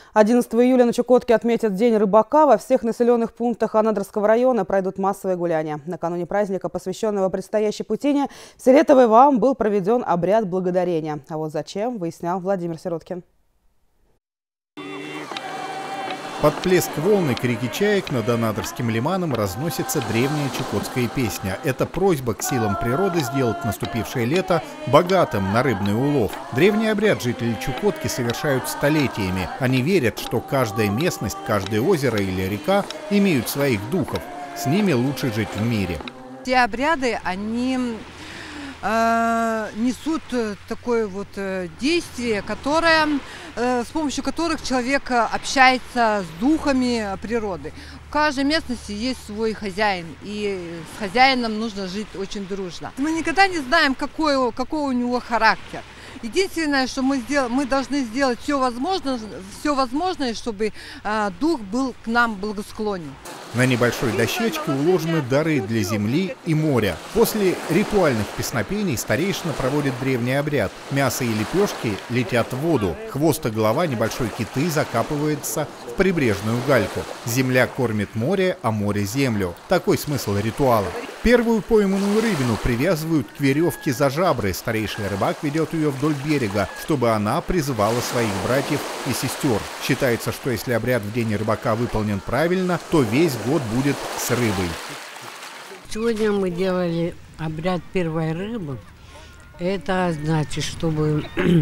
11 июля на Чукотке отметят День рыбака. Во всех населенных пунктах Анадырского района пройдут массовые гуляния. Накануне праздника, посвященного предстоящей путине, в селе Тавайвам был проведен обряд благодарения. А вот зачем, выяснял Владимир Сироткин. Под плеск волны крики чаек над Анадырским лиманом разносится древняя чукотская песня. Это просьба к силам природы сделать наступившее лето богатым на рыбный улов. Древний обряд жители Чукотки совершают столетиями. Они верят, что каждая местность, каждое озеро или река имеют своих духов. С ними лучше жить в мире. Те обряды, они несут такое вот действие, с помощью которых человек общается с духами природы. В каждой местности есть свой хозяин, и с хозяином нужно жить очень дружно. Мы никогда не знаем, какой у него характер. Единственное, что мы должны сделать все возможное, чтобы дух был к нам благосклонен. На небольшой дощечке уложены дары для земли и моря. После ритуальных песнопений старейшина проводит древний обряд. Мясо и лепешки летят в воду. Хвост и голова небольшой киты закапывается в прибрежную гальку. Земля кормит море, а море землю. Такой смысл ритуала. Первую пойманную рыбину привязывают к веревке за жабры. Старейший рыбак ведет ее вдоль берега, чтобы она призывала своих братьев и сестер. Считается, что если обряд в день рыбака выполнен правильно, то весь год будет с рыбой. Сегодня мы делали обряд первой рыбы. Это значит, чтобы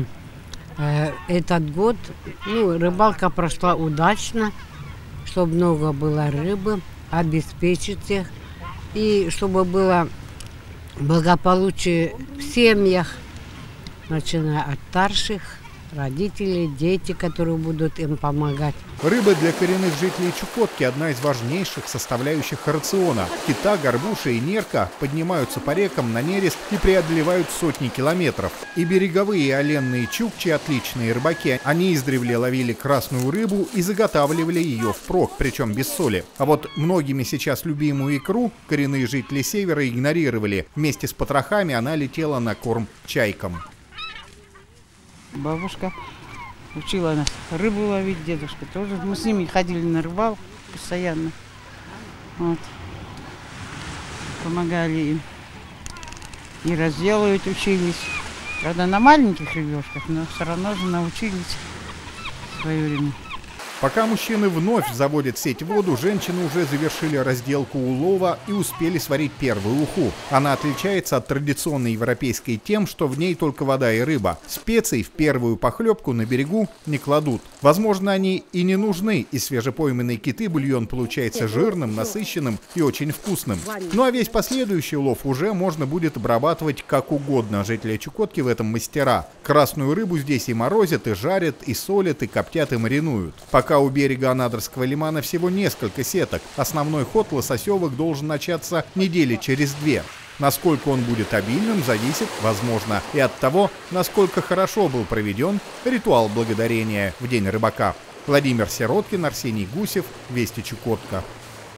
этот год рыбалка прошла удачно, чтобы много было рыбы, обеспечить их. И чтобы было благополучие в семьях, начиная от старших, родителей, дети, которые будут им помогать. Рыба для коренных жителей Чукотки – одна из важнейших составляющих рациона. Кита, горбуша и нерка поднимаются по рекам на нерест и преодолевают сотни километров. И береговые оленные чукчи – отличные рыбаки. Они издревле ловили красную рыбу и заготавливали ее впрок, причем без соли. А вот многими сейчас любимую икру коренные жители севера игнорировали. Вместе с потрохами она летела на корм чайкам. Бабушка учила нас рыбу ловить, дедушка тоже. Мы с ними ходили на рыбалку постоянно. Вот. Помогали им. И разделывать учились. Правда, на маленьких рыбешках, но все равно же научились в свое время. Пока мужчины вновь заводят сеть в воду, женщины уже завершили разделку улова и успели сварить первую уху. Она отличается от традиционной европейской тем, что в ней только вода и рыба. Специй в первую похлебку на берегу не кладут. Возможно, они и не нужны, и свежепойманные киты бульон получается жирным, насыщенным и очень вкусным. Ну а весь последующий улов уже можно будет обрабатывать как угодно. Жители Чукотки в этом мастера. Красную рыбу здесь и морозят, и жарят, и солят, и коптят, и маринуют. Пока у берега Анадырского лимана всего несколько сеток. Основной ход лососевых должен начаться недели через 2. Насколько он будет обильным, зависит, возможно, и от того, насколько хорошо был проведен ритуал благодарения в День рыбака. Владимир Сироткин, Арсений Гусев, Вести Чукотка.